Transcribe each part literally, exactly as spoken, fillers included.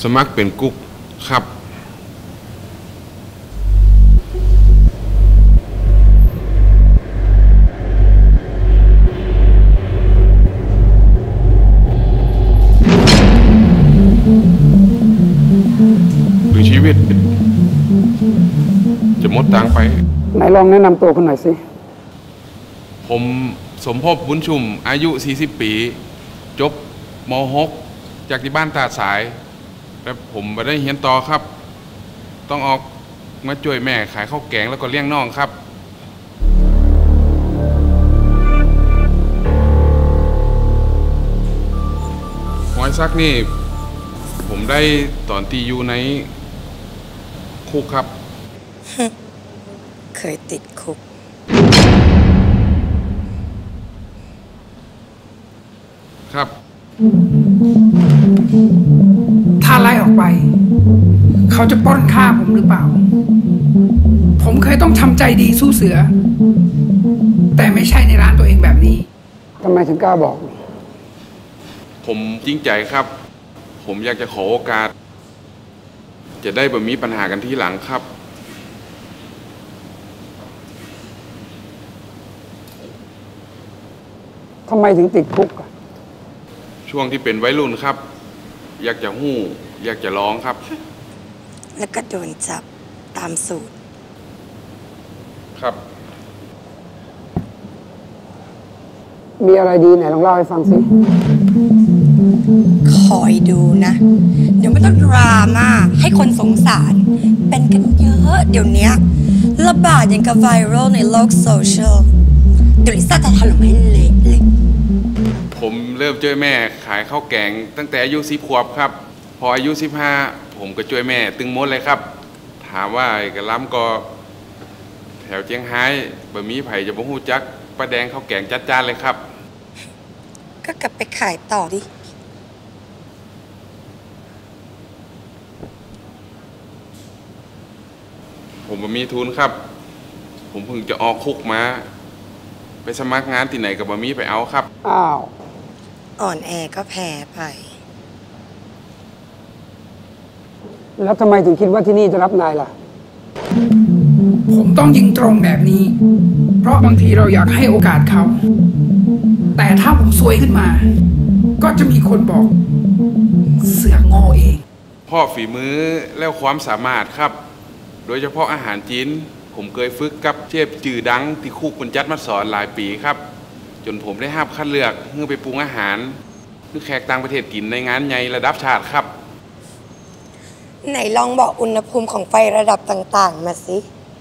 มัครเป็นกุ๊กครับหรือชีวิตจะหมดตังไปไหนลองแนะนำตัวคุณหน่อยสิผมสมภพบุญชุมอายุสี่สิบปีจบม หก จากที่บ้านตาสายแต่ผมไม่ได้เรียนต่อครับต้องออกมาช่วยแม่ขายข้าวแกงแล้วก็เลี้ยงน้องครับหอยซักนี่ผมได้ตอนตีอยู่ในคุกครับเคยติดคุกครับถ้าไล่ออกไปเขาจะปล้นฆ่าผมหรือเปล่าผมเคยต้องทำใจดีสู้เสือแต่ไม่ใช่ในร้านตัวเองแบบนี้ทำไมถึงกล้าบอกผมจริงใจครับผมอยากจะขอโอกาสจะได้บ่มีปัญหากันที่หลังครับทำไมถึงติดคุกช่วงที่เป็นวัยรุ่นครับอยากจะหู้อยากจะร้องครับแล้วก็โดนจับตามสูตรครับมีอะไรดีไหนลองเล่าให้ฟังสิคอยดูนะเดี๋ยวไม่ต้องดราม่าให้คนสงสารเป็นกันเยอะเดี๋ยวนี้ระบาดอย่างกับไวรัลในโลกโซเชียลเดี๋ยวลิซ่าจะถล่มให้เละเลยผมเริ่มช่วยแม่ขายข้าวแกงตั้งแต่อายุสิบขวบครับพออายุสิบห้าผมก็ช่วยแม่ตึงมดเลยครับถามว่าไอ้กระล้ำก็แถวเจียงไฮ้บะหมี่ไผ่จะบ่ฮู้จักป้าแดงข้าวแกงจัดจ้านเลยครับก็กลับไปขายต่อดิผมบ่มีทุนครับผมเพิ่งจะออกคุกมาไปสมัครงานที่ไหนกับบะหมี่ไปเอาครับอ้าวอ่อนแอก็แพ้ไปแล้วทำไมถึงคิดว่าที่นี่จะรับนายล่ะผมต้องยิงตรงแบบนี้เพราะบางทีเราอยากให้โอกาสเขาแต่ถ้าผมซวยขึ้นมาก็จะมีคนบอกเสือกโง่เองพ่อฝีมือแล้วความสามารถครับโดยเฉพาะอาหารจีนผมเคยฝึกกับเชฟจื่อดังที่คุกคนจัดมาสอนหลายปีครับจนผมได้รับคัดเลือกเพื่อไปปรุงอาหารเพื่อแขกต่างประเทศกินในงานใหญ่ระดับชาติครับไหนลองบอกอุณหภูมิของไฟระดับต่างๆมาสิ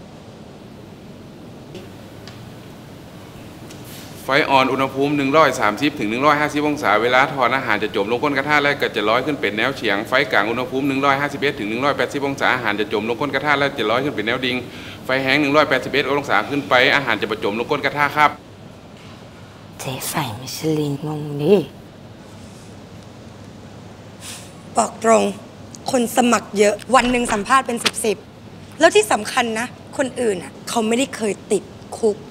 ไฟอ่อนอุณหภูมิหนึ่งร้อยสามสิบถึงหนึ่งร้อยห้าสิบองศาเวลาทอดอาหารจะจมลงก้นกระทะและก็จะลอยขึ้นเป็นแนวเฉียงไฟกลางอุณหภูมิหนึ่งร้อยห้าสิบเอ็ดถึงหนึ่งร้อยแปดสิบองศาอาหารจะจมลงก้นกระทะและจะลอยขึ้นเป็นแนวดิ่งไฟแห้งหนึ่งร้อยแปดสิบเอ็ดองศาขึ้นไปอาหารจะประจมลงก้นกระทะครับเจ๊ใส่มิชลินงงดิบอกตรงคนสมัครเยอะวันหนึ่งสัมภาษณ์เป็นสิบสิบแล้วที่สำคัญนะคนอื่นอ่ะเขาไม่ได้เคยติดคุก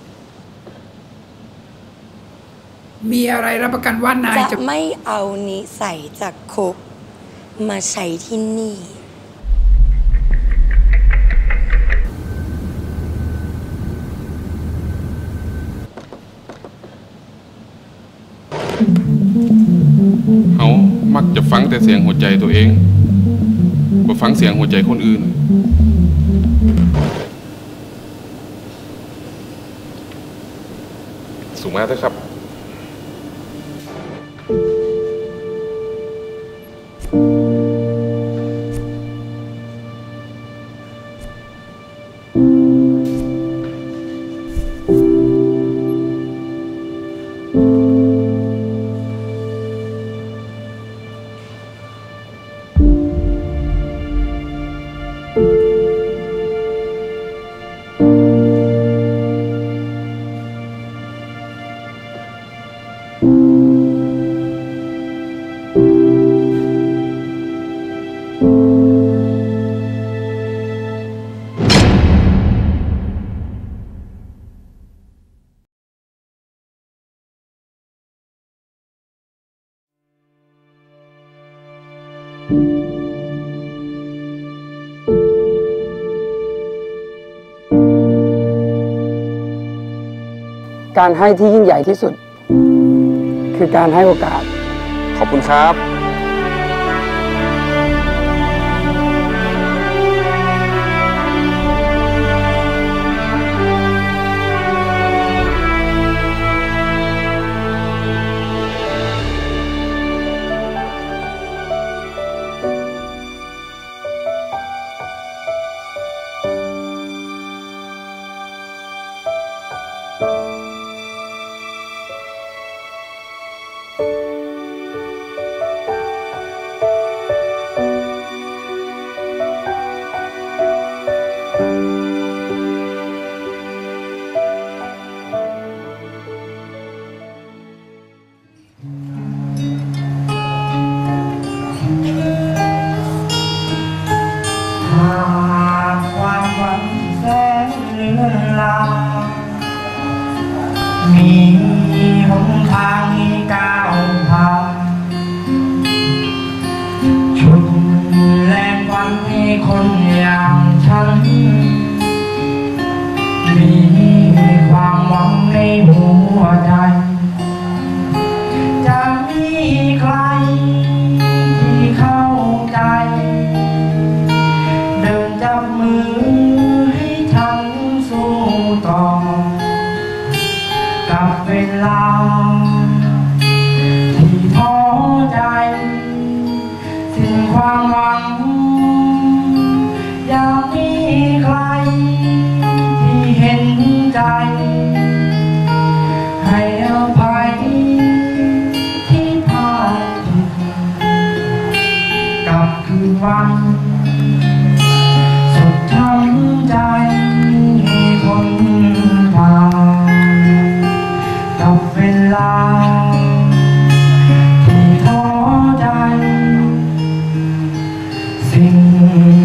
มีอะไรรับประกันว่านายจะไม่เอานิสัยจากคุกมาใช้ที่นี่เขามักจะฟังแต่เสียงหัวใจตัวเองบ่ฟังเสียงหัวใจคนอื่นสูงมากเลยครับการให้ที่ยิ่งใหญ่ที่สุด คือการให้โอกาสขอบคุณครับมีหนทางให้ก้าวผ่านชุดแรงวันให้คนอย่างฉันมีความหวังในหัวใจจะมีใครที่เข้าใจเดินจับมือให้ฉันสู้ต่อกับเวลาที่ท้อใจสิ้นความหวังอยากมีใครที่เห็นใจให้อภัยที่พลาดผิดกับคืนวันสุดช้ำใจให้คนทางกับเวลาที่ท้อใจสิ่ง